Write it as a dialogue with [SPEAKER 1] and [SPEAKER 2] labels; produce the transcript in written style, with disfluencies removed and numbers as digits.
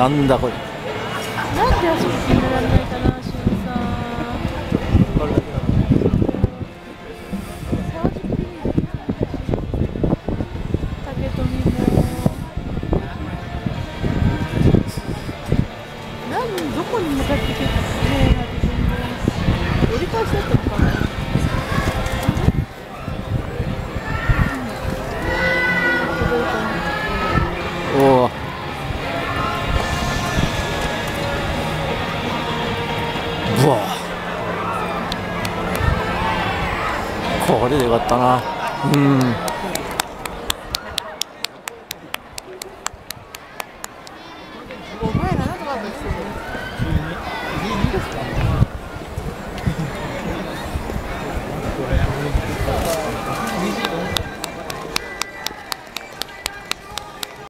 [SPEAKER 1] なんだこれ。
[SPEAKER 2] なんであそこ決められないかな、しゅんさん。竹富も。どこに向かってきてね、折り返しだったのかな。
[SPEAKER 1] おお。ぶわ。これでよかったな。うん。